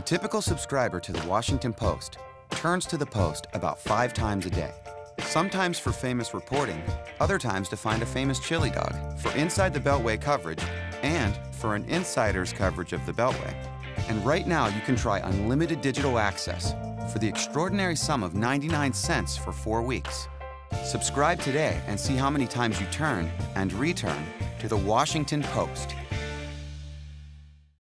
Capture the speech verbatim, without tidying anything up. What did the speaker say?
The typical subscriber to the Washington Post turns to the Post about five times a day. Sometimes for famous reporting, other times to find a famous chili dog, for inside the Beltway coverage, and for an insider's coverage of the Beltway. And right now you can try unlimited digital access for the extraordinary sum of ninety-nine cents for four weeks. Subscribe today and see how many times you turn and return to the Washington Post.